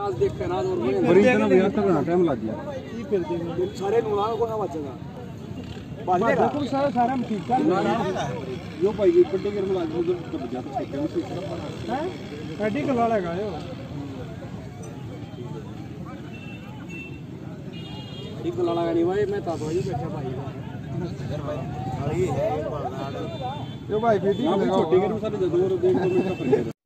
देख ना और बड़ी इतना बिहार तक ना टाइम लग गया की फिरदे सारे नुला को ना बचेगा बाजी को सारा ठीक है यो भाई पट्टी के में उधर तो बजा तो ठीक है एडी कला लगा यो एडी कला लगा नहीं भाई मैं तातो ही बैठा भाई इधर भाई अरे ये है यो भाई फिर छोटी के में सारे 2 मिनट का